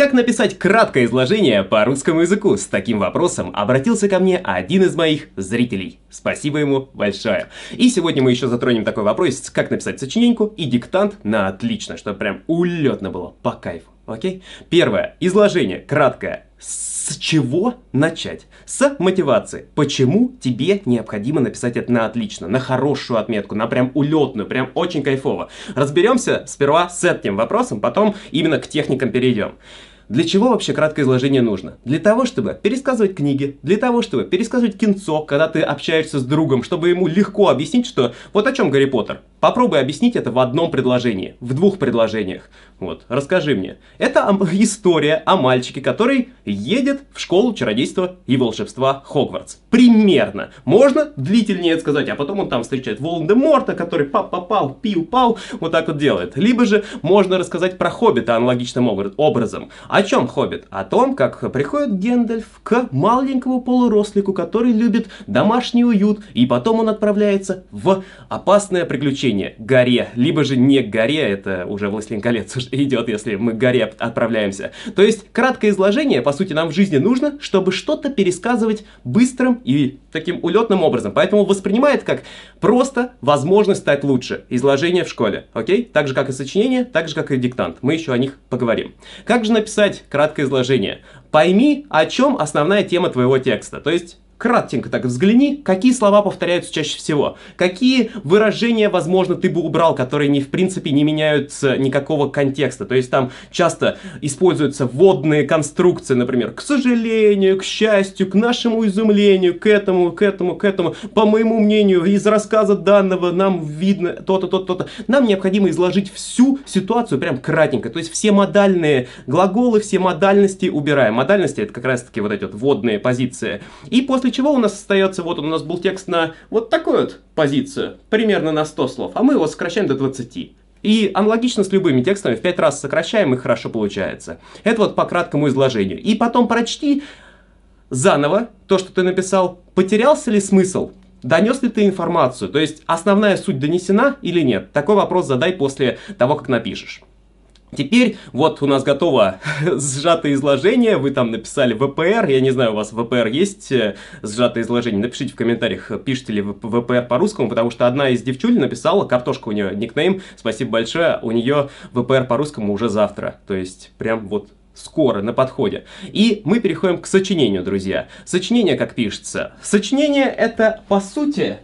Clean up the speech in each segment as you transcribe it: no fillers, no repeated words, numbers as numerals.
Как написать краткое изложение по русскому языку? С таким вопросом обратился ко мне один из моих зрителей. Спасибо ему большое. И сегодня мы еще затронем такой вопрос, как написать сочиненьку и диктант на отлично, чтобы прям улетно было, по кайфу. Окей? Первое. Изложение краткое. С чего начать? С мотивации. Почему тебе необходимо написать это на отлично, на хорошую отметку, на прям улетную, прям очень кайфово. Разберемся сперва с этим вопросом, потом именно к техникам перейдем. Для чего вообще краткое изложение нужно? Для того, чтобы пересказывать книги, для того, чтобы пересказывать кинцо, когда ты общаешься с другом, чтобы ему легко объяснить, что вот о чем Гарри Поттер. Попробуй объяснить это в одном предложении, в двух предложениях. Вот, расскажи мне. Это история о мальчике, который едет в школу чародейства и волшебства Хогвартс. Примерно. Можно длительнее сказать, а потом он там встречает Волан-де-Морта, который пап-папал, пиу-пау, вот так вот делает. Либо же можно рассказать про Хоббита аналогичным образом. О чем Хоббит? О том, как приходит Гэндальф к маленькому полурослику, который любит домашний уют, и потом он отправляется в опасное приключение к горе. Либо же не к горе, это уже «Властелин колец» идет, если мы к горе отправляемся. То есть краткое изложение, по сути, нам в жизни нужно, чтобы что-то пересказывать быстрым и таким улетным образом. Поэтому воспринимает как просто возможность стать лучше. Изложение в школе. Окей? Так же, как и сочинение, так же, как и диктант. Мы еще о них поговорим. Как же написать краткое изложение? Пойми, о чем основная тема твоего текста. То есть кратенько так взгляни, какие слова повторяются чаще всего, какие выражения, возможно, ты бы убрал, которые в принципе не меняют никакого контекста. То есть там часто используются вводные конструкции, например, к сожалению, к счастью, к нашему изумлению, к этому. По моему мнению, из рассказа данного нам видно то-то, то-то, то-то. Нам необходимо изложить всю ситуацию прям кратенько. То есть все модальные глаголы, все модальности убираем. Модальности — это как раз-таки вот эти вот вводные позиции. И после чего у нас остается, вот он у нас был текст на вот такую вот позицию, примерно на 100 слов, а мы его сокращаем до 20. И аналогично с любыми текстами, в 5 раз сокращаем, и хорошо получается. Это вот по краткому изложению. И потом прочти заново то, что ты написал. Потерялся ли смысл? Донес ли ты информацию? То есть основная суть донесена или нет? Такой вопрос задай после того, как напишешь. Теперь вот у нас готово сжатое изложение, вы там написали ВПР, я не знаю, у вас ВПР есть сжатое изложение, напишите в комментариях, пишете ли ВПР по-русскому, потому что одна из девчуль написала, картошка у нее никнейм, спасибо большое, у нее ВПР по-русскому уже завтра, то есть прям вот скоро, на подходе. И мы переходим к сочинению, друзья. Сочинение как пишется? Сочинение — это, по сути,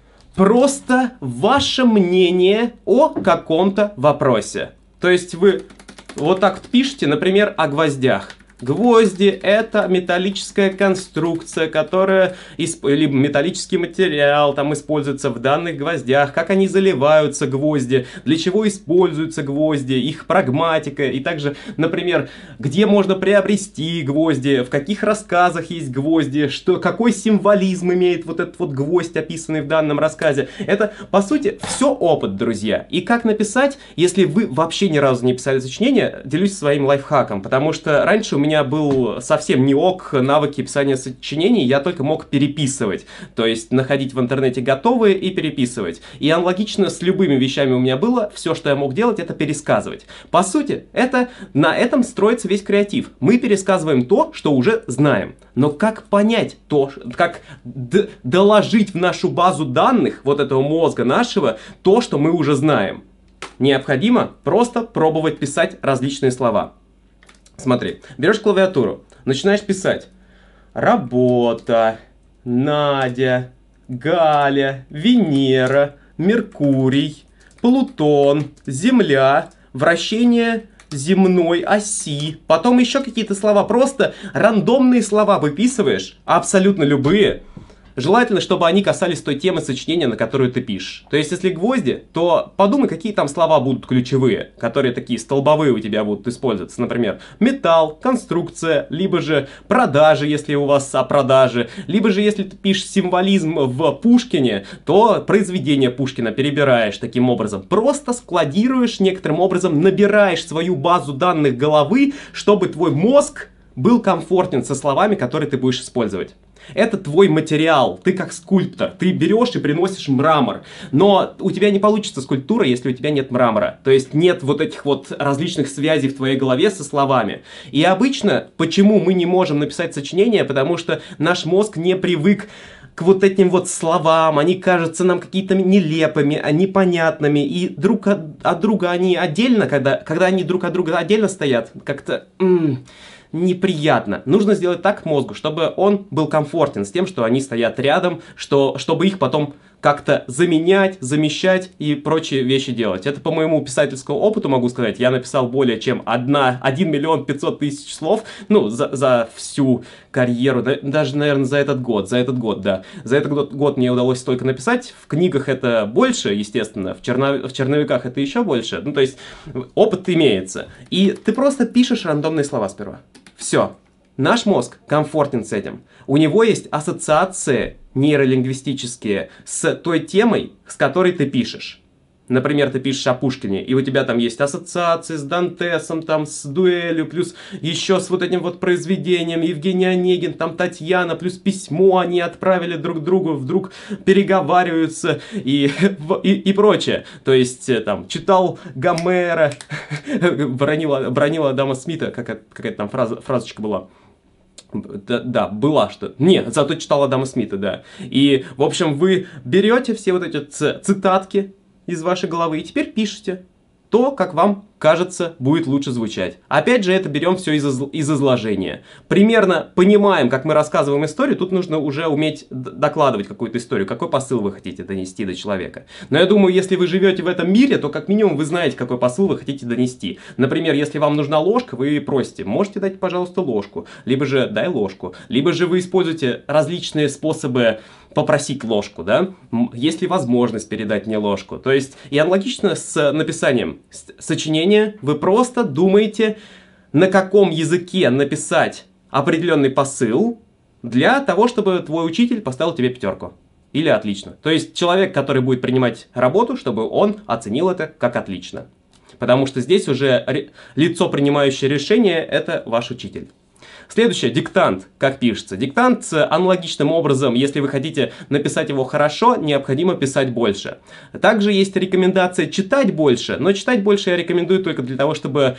просто ваше мнение о каком-то вопросе. То есть вы вот так вот пишете, например, о гвоздях. Гвозди — это металлическая конструкция, которая, либо металлический материал там используется в данных гвоздях, как они заливаются, гвозди, для чего используются гвозди, их прагматика, и также, например, где можно приобрести гвозди, в каких рассказах есть гвозди, какой символизм имеет вот этот вот гвоздь, описанный в данном рассказе. Это, по сути, все опыт, друзья. И как написать, если вы вообще ни разу не писали сочинение, делюсь своим лайфхаком, потому что раньше у меня был совсем не ок навыки писания сочинений, я только мог переписывать, то есть находить в интернете готовые и переписывать. И аналогично с любыми вещами у меня было, все, что я мог делать, это пересказывать. По сути, на этом строится весь креатив. Мы пересказываем то, что уже знаем. Но как понять то, как доложить в нашу базу данных вот этого мозга нашего то, что мы уже знаем? Необходимо просто пробовать писать различные слова. Смотри, берешь клавиатуру, начинаешь писать: работа, Надя, Галя, Венера, Меркурий, Плутон, Земля, вращение земной оси. Потом еще какие-то слова, просто рандомные слова выписываешь, абсолютно любые. Желательно, чтобы они касались той темы сочинения, на которую ты пишешь. То есть, если гвозди, то подумай, какие там слова будут ключевые, которые такие столбовые у тебя будут использоваться. Например, металл, конструкция, либо же продажи, если у вас о продаже, либо же, если ты пишешь символизм в Пушкине, то произведение Пушкина перебираешь таким образом. Просто складируешь некоторым образом, набираешь свою базу данных головы, чтобы твой мозг был комфортен со словами, которые ты будешь использовать. Это твой материал, ты как скульптор, ты берешь и приносишь мрамор, но у тебя не получится скульптура, если у тебя нет мрамора, то есть нет вот этих вот различных связей в твоей голове со словами. И обычно, почему мы не можем написать сочинение, потому что наш мозг не привык к вот этим вот словам, они кажутся нам какие-то нелепыми, непонятными, и друг от друга они отдельно, когда они друг от друга отдельно стоят, как-то неприятно. Нужно сделать так мозгу, чтобы он был комфортен с тем, что они стоят рядом, чтобы их потом как-то заменять, замещать и прочие вещи делать. Это по моему писательскому опыту могу сказать. Я написал более чем 1 миллион 500 тысяч слов, ну, за всю карьеру, даже, наверное, за этот год, да. За этот год мне удалось столько написать. В книгах это больше, естественно, в черновиках это еще больше. Ну, то есть, опыт имеется. И ты просто пишешь рандомные слова сперва. Все. Наш мозг комфортен с этим. У него есть ассоциации нейролингвистические с той темой, с которой ты пишешь. Например, ты пишешь о Пушкине, и у тебя там есть ассоциации с Дантесом, там с Дуэлью, плюс еще с вот этим вот произведением Евгений Онегин, там Татьяна, плюс письмо они отправили друг другу, вдруг переговариваются и прочее. То есть, там, читал Гомера, бронила Адама Смита, какая-то там фразочка была. Да, была что. Не, зато читал Адама Смита, да. И, в общем, вы берете все вот эти цитатки из вашей головы и теперь пишете то, как вам кажется, будет лучше звучать. Опять же, это берем все из изложения. Примерно понимаем, как мы рассказываем историю, тут нужно уже уметь докладывать какую-то историю, какой посыл вы хотите донести до человека. Но я думаю, если вы живете в этом мире, то как минимум вы знаете, какой посыл вы хотите донести. Например, если вам нужна ложка, вы просите, можете дать, пожалуйста, ложку, либо же дай ложку, либо же вы используете различные способы попросить ложку, да? Есть ли возможность передать мне ложку? То есть, и аналогично с написанием сочинения, вы просто думаете, на каком языке написать определенный посыл для того, чтобы твой учитель поставил тебе 5. Или отлично. То есть, человек, который будет принимать работу, чтобы он оценил это как отлично. Потому что здесь уже лицо, принимающее решение, это ваш учитель. Следующее, диктант. Как пишется? Диктант аналогичным образом, если вы хотите написать его хорошо, необходимо писать больше. Также есть рекомендация читать больше, но читать больше я рекомендую только для того, чтобы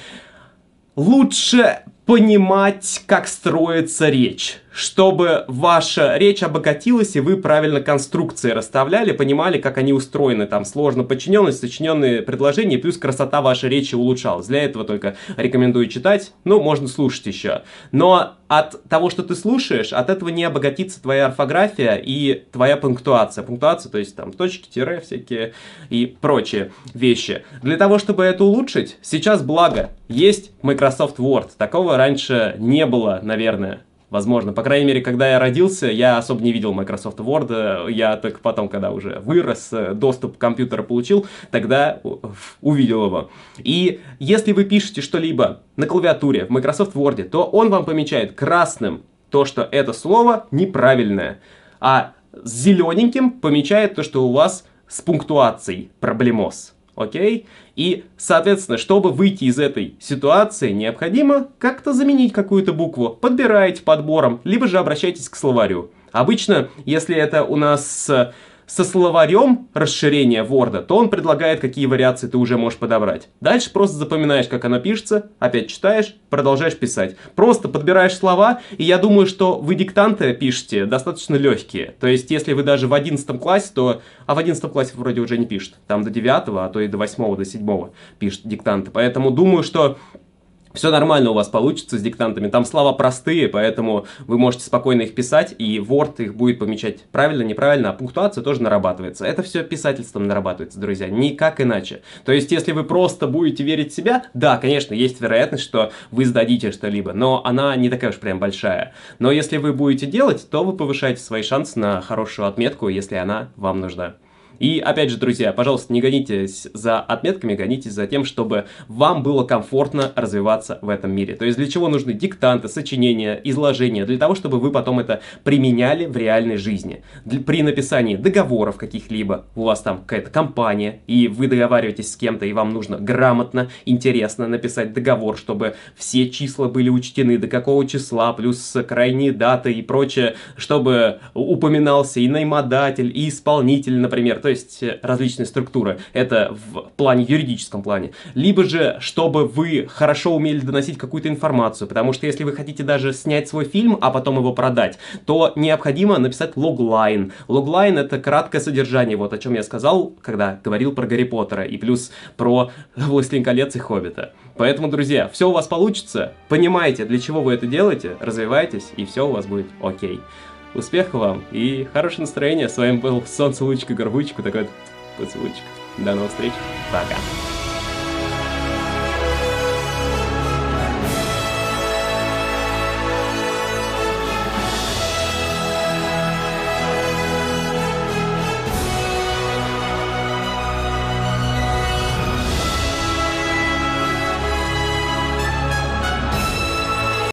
лучше понимать, как строится речь. Чтобы ваша речь обогатилась, и вы правильно конструкции расставляли, понимали, как они устроены, там сложно подчиненность, сочиненные предложения, плюс красота вашей речи улучшалась. Для этого только рекомендую читать, ну, можно слушать еще. Но от того, что ты слушаешь, от этого не обогатится твоя орфография и твоя пунктуация. Пунктуация, то есть там точки, тире всякие и прочие вещи. Для того, чтобы это улучшить, сейчас, благо, есть Microsoft Word. Такого раньше не было, наверное. Возможно. По крайней мере, когда я родился, я особо не видел Microsoft Word. Я только потом, когда уже вырос, доступ к компьютеру получил, тогда увидел его. И если вы пишете что-либо на клавиатуре в Microsoft Word, то он вам помечает красным то, что это слово неправильное, а с зелененьким помечает то, что у вас с пунктуацией проблемоз. Окей? И, соответственно, чтобы выйти из этой ситуации, необходимо как-то заменить какую-то букву. Подбираете подбором, либо же обращайтесь к словарю. Обычно, если это у нас со словарем расширения Word, то он предлагает, какие вариации ты уже можешь подобрать. Дальше просто запоминаешь, как оно пишется, опять читаешь, продолжаешь писать. Просто подбираешь слова, и я думаю, что вы диктанты пишете достаточно легкие. То есть, если вы даже в 11 классе, то... А в 11 классе вроде уже не пишет. Там до 9, а то и до 8, до 7 пишет диктанты. Поэтому думаю, что... Все нормально у вас получится с диктантами. Там слова простые, поэтому вы можете спокойно их писать, и Word их будет помечать правильно, неправильно, а пунктуация тоже нарабатывается. Это все писательством нарабатывается, друзья, никак иначе. То есть, если вы просто будете верить в себя, да, конечно, есть вероятность, что вы сдадите что-либо, но она не такая уж прям большая. Но если вы будете делать, то вы повышаете свои шансы на хорошую отметку, если она вам нужна. И опять же, друзья, пожалуйста, не гонитесь за отметками, гонитесь за тем, чтобы вам было комфортно развиваться в этом мире. То есть для чего нужны диктанты, сочинения, изложения? Для того, чтобы вы потом это применяли в реальной жизни. При написании договоров каких-либо, у вас там какая-то компания, и вы договариваетесь с кем-то, и вам нужно грамотно, интересно написать договор, чтобы все числа были учтены, до какого числа, плюс крайние даты и прочее, чтобы упоминался и наймодатель, и исполнитель, например, то есть различные структуры. Это в плане, юридическом плане. Либо же, чтобы вы хорошо умели доносить какую-то информацию, потому что если вы хотите даже снять свой фильм, а потом его продать, то необходимо написать логлайн. Логлайн — это краткое содержание, вот о чем я сказал, когда говорил про Гарри Поттера, и плюс про «Властелин колец» и «Хоббита». Поэтому, друзья, все у вас получится, понимаете, для чего вы это делаете, развивайтесь, и все у вас будет окей. Успехов вам и хорошего настроения. С вами был Солнце, Лучик и Горбучик. Вот такой вот поцелуйчик. До новых встреч. Пока.